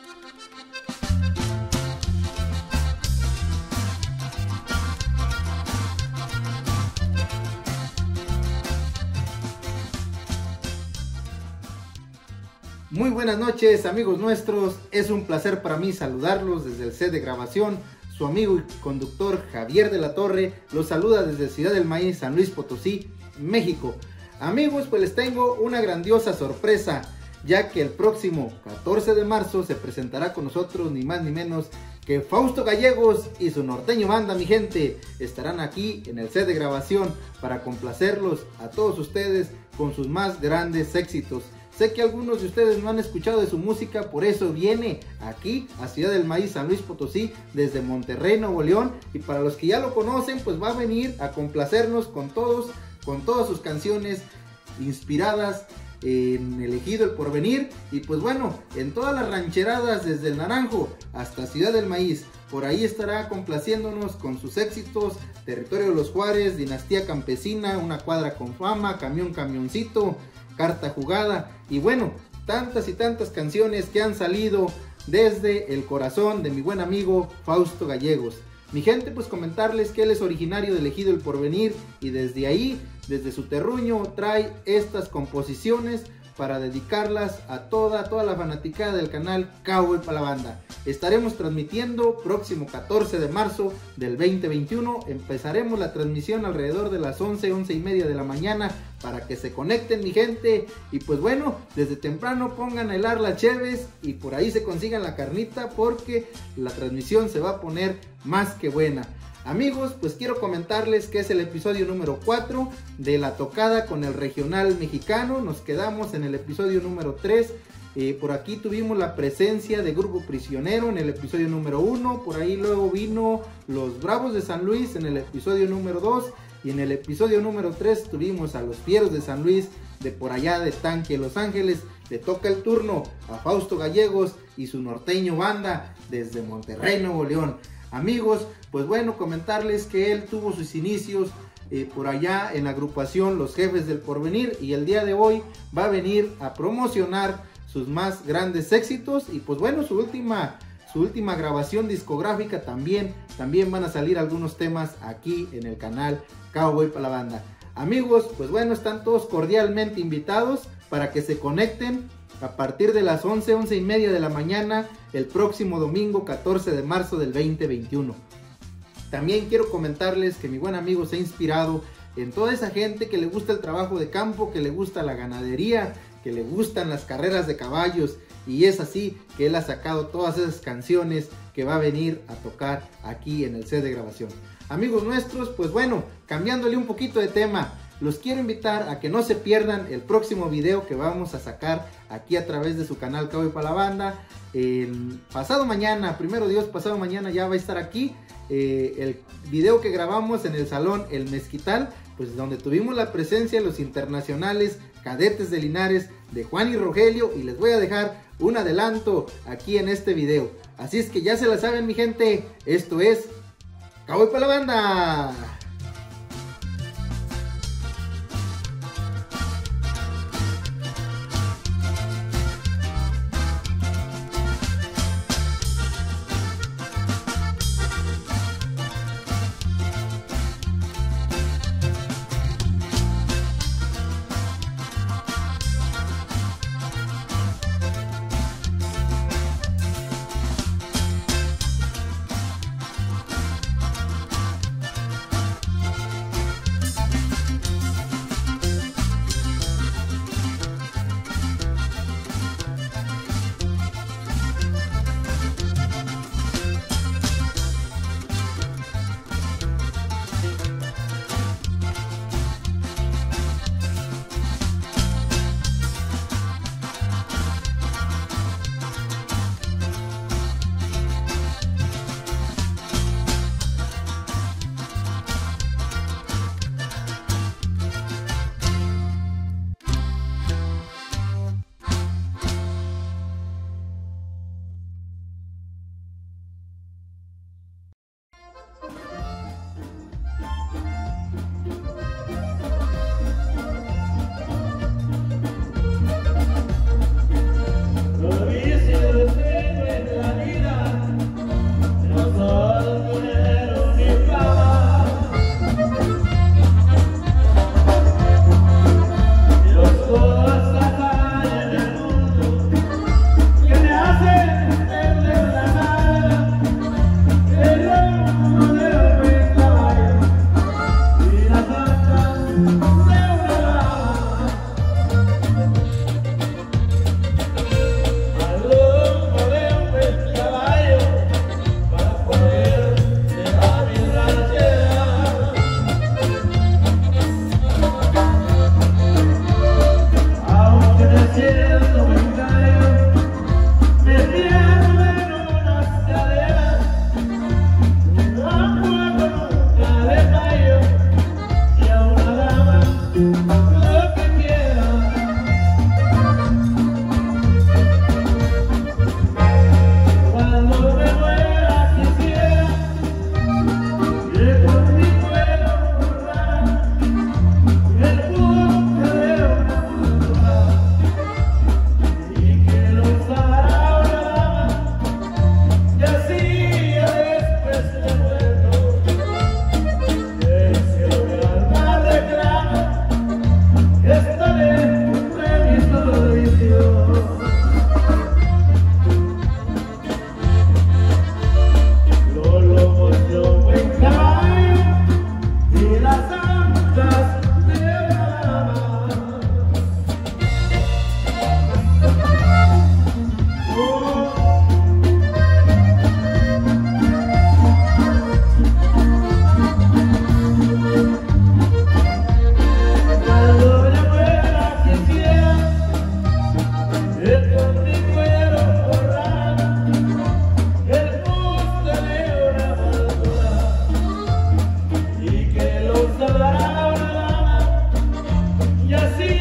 Muy buenas noches, amigos nuestros, es un placer para mí saludarlos desde el set de grabación. Su amigo y conductor Javier de la Torre los saluda desde Ciudad del Maíz, San Luis Potosí, México. Amigos, pues les tengo una grandiosa sorpresa, ya que el próximo 14 de marzo se presentará con nosotros ni más ni menos que Fausto Gallegos y su norteño banda. Mi gente, estarán aquí en el set de grabación para complacerlos a todos ustedes con sus más grandes éxitos. Sé que algunos de ustedes no han escuchado de su música, por eso viene aquí a Ciudad del Maíz, San Luis Potosí, desde Monterrey, Nuevo León. Y para los que ya lo conocen, pues va a venir a complacernos con todas sus canciones inspiradas en el Ejido El Porvenir. Y pues bueno, en todas las rancheradas desde el Naranjo hasta Ciudad del Maíz. Por ahí estará complaciéndonos con sus éxitos: Territorio de los Juárez, Dinastía Campesina, Una Cuadra con Fama, Camión Camioncito, Carta Jugada, y bueno, tantas y tantas canciones que han salido desde el corazón de mi buen amigo Fausto Gallegos. Mi gente, pues comentarles que él es originario del Ejido El Porvenir y desde ahí, desde su terruño, trae estas composiciones para dedicarlas a toda la fanaticada del canal Cowboy para la Banda. Estaremos transmitiendo próximo 14 de marzo del 2021. Empezaremos la transmisión alrededor de las 11:30 de la mañana para que se conecten, mi gente. Y pues bueno, desde temprano pongan a helar las cheves y por ahí se consigan la carnita, porque la transmisión se va a poner más que buena. Amigos, pues quiero comentarles que es el episodio número 4 de La Tocada con el regional mexicano. Nos quedamos en el episodio número 3. Por aquí tuvimos la presencia de Grupo Prisionero en el episodio número 1. Por ahí luego vino Los Bravos de San Luis en el episodio número 2. Y en el episodio número 3 tuvimos a Los Fieros de San Luis, de por allá de Tanque, Los Ángeles. Le toca el turno a Fausto Gallegos y su norteño banda desde Monterrey, Nuevo León. Amigos, pues bueno, comentarles que él tuvo sus inicios por allá en la agrupación Los Jefes del Porvenir, y el día de hoy va a venir a promocionar sus más grandes éxitos. Y pues bueno, su última grabación discográfica también van a salir algunos temas aquí en el canal Cowboy para la Banda. Amigos, pues bueno, están todos cordialmente invitados para que se conecten a partir de las 11:30 de la mañana el próximo domingo 14 de marzo del 2021. También quiero comentarles que mi buen amigo se ha inspirado en toda esa gente que le gusta el trabajo de campo, que le gusta la ganadería, que le gustan las carreras de caballos, y es así que él ha sacado todas esas canciones que va a venir a tocar aquí en el set de grabación. Amigos nuestros, pues bueno, cambiándole un poquito de tema, los quiero invitar a que no se pierdan el próximo video que vamos a sacar aquí a través de su canal Cowboy para la Banda. Pasado mañana, primero Dios, pasado mañana ya va a estar aquí el video que grabamos en el Salón El Mezquital, pues donde tuvimos la presencia de los internacionales Cadetes de Linares, de Juan y Rogelio, y les voy a dejar un adelanto aquí en este video. Así es que ya se la saben, mi gente, esto es Cowboy para la Banda. y así